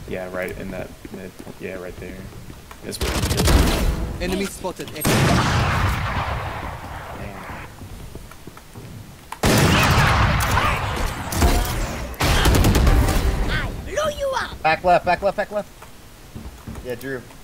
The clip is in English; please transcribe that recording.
Yeah, right in that mid. Yeah, right there. Is where he killed him. Enemy spotted. Damn. I blew you up. Back left, back left, back left. Yeah, Drew.